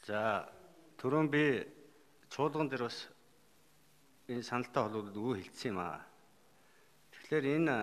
За түрүүн би чуулган дээр бас энэ саналтай холбоотой өгөө хэлсэн юм аа. Тэгэхээр энэ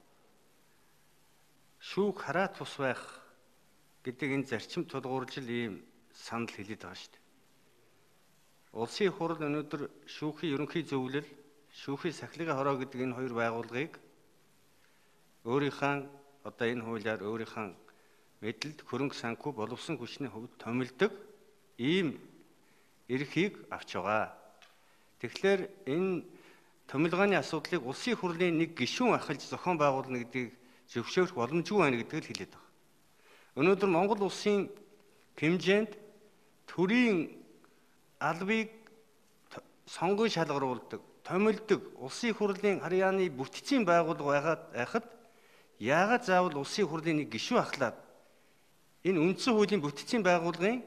шүүх хараат тус байх гэдэг энэ зарчим тулгууржил ийм санал хэлээд байгаа шүү дээ. Улсын хурал өнөөдөр шүүхийн ерөнхий зөвлөл, шүүхийн сахилгын хороо гэдэг энэ хоёр байгууллагыг өөрийнхөө одоо энэ хуулиар өөрийнхөө мэдэлд хөрөнгө санхүү боловсон хүчний хувьд томилдог ийм эрхийг авч байгаа. Тэгэхээр энэ томилгооны асуудлыг улсын хурлын нэг гишүүн ахалж зохион байгуулна гэдгийг зөвшөөрөх боломжгүй байна гэдгийг л хэлээд байгаа. Өнөөдөр Монгол улсын хэмжээнд төрийн албыг сонгон шалгаруулдаг, томилдог улсын хурлын харьяаны бүтцийн байгууллага байхад яагаад заавал улсын хурлын нэг гишүүн ахлаад энэ үндсэн хуулийн бүтцийн байгууллагын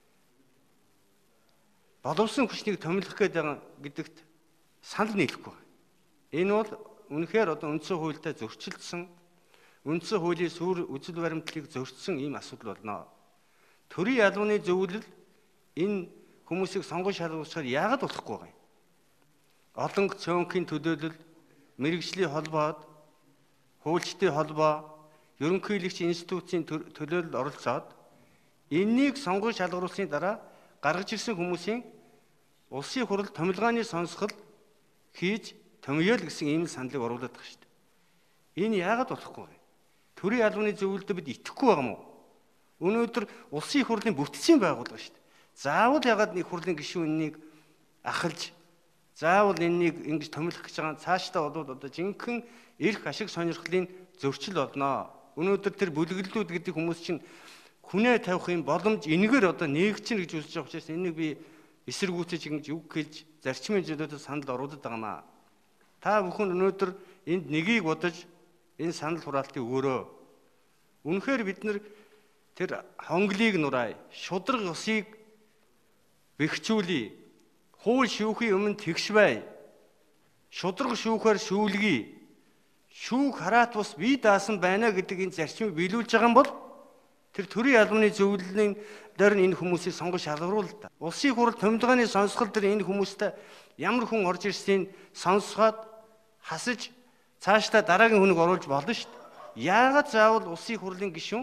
боловсон хүчнийг томилох гэдэгт санал нийлэхгүй байна. Энэ бол үнэхээр одоо үндсэн хуультай зөрчилдсөн, үндсэн хуулийн сүр үзэл баримтлалыг зөрчсөн ийм асуудал болно. Төрийн албаны зөвлөл энэ хүмүүсийг сонгон шалгуулахаар яагаад болохгүй байна? Олон цөөнхийн төлөөлөл, мэрэгжлийн холбоод, хуульчдын холбоо, ерөнхийлөгч институцийн төлөөлөлд оролцоод энэнийг сонгон шалгаруулсны дараа гаргаж ирсэн хүмүүсийн улсын хурал томилгооны сонсгол хийж томьёол гэсэн ийм саналыг оруулаад байгаа шүү дээ. Энэ яагаад болохгүй вэ? Төрийн албаны зөвлөлдөд бид итгэхгүй байгаа юм уу? Өнөөдөр улсын хурлын бүтцийн байгууллага шүү дээ. Заавал яагаад нэг хурлын гишүүн энэнийг ахалж, заавал энэнийг ингэж томилох гэж байгаа цаашдаа болоод одоо жинхэнэ эрх ашиг сонирхлын зөрчил болно. Өнөөдөр тэр бүлэглэлүүд гэдэг хүмүүс чинь хүнээ тавих юм боломж энэгээр одоо нээгчин гэж үзэж байгаа учраас энийг би эсэргүүцэж ингэж үг хэлж зарчмын зөвлөлтөд санал оруулаад байгаа юм аа. Та бүхэн өнөөдөр энд нэгийг бодож энэ санал хураалтыг өгөөрэй. Үнэхээр бид нар тэр хонглыг нураая, шудраг усыг бэхжүүлье. Хууль шүүхийн өмнө тэгш бай. Шудраг шүүхээр шүүлгий. Шүүх хараат бус бие даасан байна гэдэг энэ зарчмыг биелүүлж байгаа юм бол тэр төрийн албаны зөвлөлийн дээр энэ хүмүүсийг сонгон шалгаруул та. Улсын хурал томилгооны сонсгол дээр энэ хүмүүстэй ямар хүн орж ирснийг сонсгоод хасаж цаашдаа дараагийн хүнийг оруулж болно шүү дээ. Яагаад заавал улсын хурлын гишүүн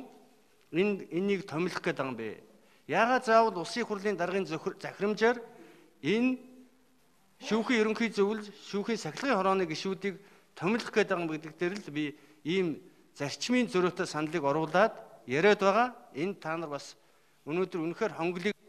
энийг томилох гээд байгаа юм бэ? Яагаад заавал улсын хурлын даргын захирамжаар энэ шүүхийн ерөнхий зөвлөл, шүүхийн сахилгын хорооны гишүүдийг томилох гээд байгаа юм гэдэг дээр л би ийм зарчмын зөрүүтэй саналыг оруулаад яриад байгаа. Энэ та нар бас өнөөдөр үнэхээр хонглыг